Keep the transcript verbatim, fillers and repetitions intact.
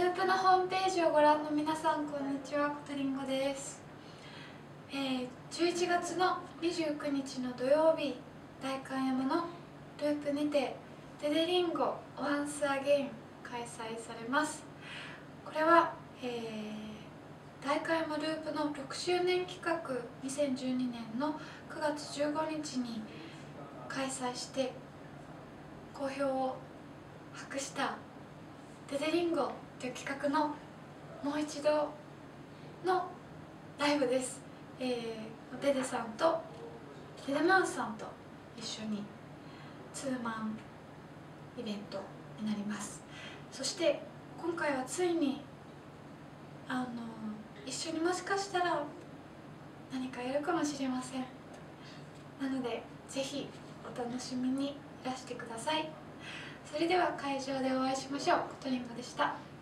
ープのホームページをご覧の皆さん、こんにちは。ことりんごです。えー、じゅういちがつのにじゅうくにちの土曜日、代官山のループにてデデリンゴワンスアゲイン開催されます。これは、えー、代官山ループのろくしゅうねん企画にせんじゅうにねんのくがつじゅうごにちに開催して好評を博したデデリンゴという企画のもう一度のライブです。えー、デデさんとデデマウスさんと一緒にツーマンイベントになります。そして今回はついにあの一緒にもしかしたら何かやるかもしれません。なのでぜひお楽しみにいらしてください。それでは会場でお会いしましょう。ことりんごでした。